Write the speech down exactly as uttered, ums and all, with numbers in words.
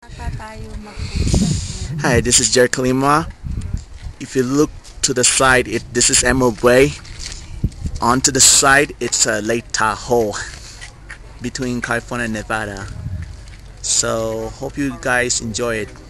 Hi, this is Jer Kalima. If you look to the side, it this is Emerald Bay. Onto the side, it's uh, Lake Tahoe between California and Nevada. So hope you guys enjoy it.